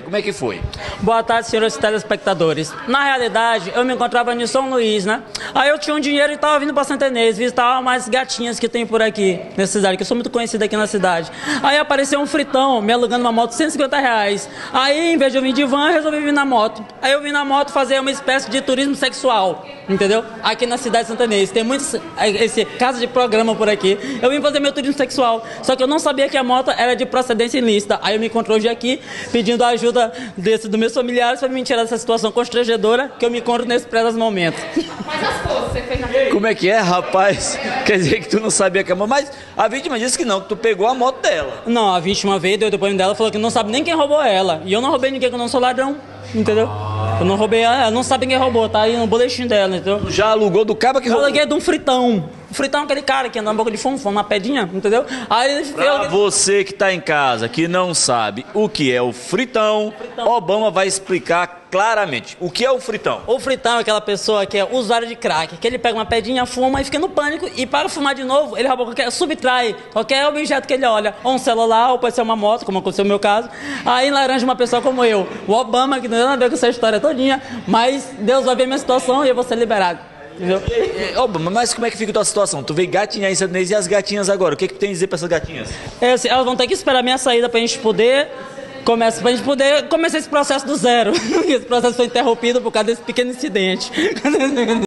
Como é que foi? Boa tarde, senhores telespectadores. Na realidade, eu me encontrava em São Luís, né? Aí eu tinha um dinheiro e tava vindo pra Santa Inês, visitar umas gatinhas que tem por aqui, nessa cidade, que eu sou muito conhecido aqui na cidade. Aí apareceu um fritão me alugando uma moto de R$ 150. Aí, em vez de eu vir de van, eu resolvi vir na moto. Aí eu vim na moto fazer uma espécie de turismo sexual, entendeu? Aqui na cidade de Santa Inês. Tem muitos, esse casa de programa por aqui. Eu vim fazer meu turismo sexual, só que eu não sabia que a moto era de procedência ilícita. Aí eu me encontro hoje aqui, pedindo a ajuda dos meus familiares para me tirar dessa situação constrangedora que eu me encontro nesse presente momento. Mas as coisas você fez na Como é que é, rapaz? Quer dizer que tu não sabia que a moto... Mas a vítima disse que não, que tu pegou a moto dela. Não, a vítima veio, deu o depoimento dela, falou que não sabe nem quem roubou ela. E eu não roubei ninguém, que eu não sou ladrão, entendeu? Eu não roubei ela, não sabe quem roubou, tá aí no boletim dela, entendeu? Tu já alugou do caba que Eu roubou? aluguei de um fritão. O fritão é aquele cara que anda na boca de fumo, na pedinha, entendeu? Aí Pra você que tá em casa, que não sabe o que é o fritão, Obama vai explicar claramente. O que é o fritão? o fritão é aquela pessoa que é usuário de crack, que ele pega uma pedinha, fuma e fica no pânico, e para fumar de novo, ele rouba subtrai qualquer objeto que ele olha, ou um celular, ou pode ser uma moto, como aconteceu no meu caso. Aí laranja uma pessoa como eu, o Obama, que não tem nada a ver com essa história todinha, mas Deus vai ver minha situação e eu vou ser liberado. Entendeu? Obama, mas como é que fica a tua situação? Tu veio gatinhar em Santa Inês e as gatinhas agora? O que que tu tem a dizer pra essas gatinhas? É assim, elas vão ter que esperar a minha saída pra gente poder começar esse processo do zero. Esse processo foi interrompido por causa desse pequeno incidente.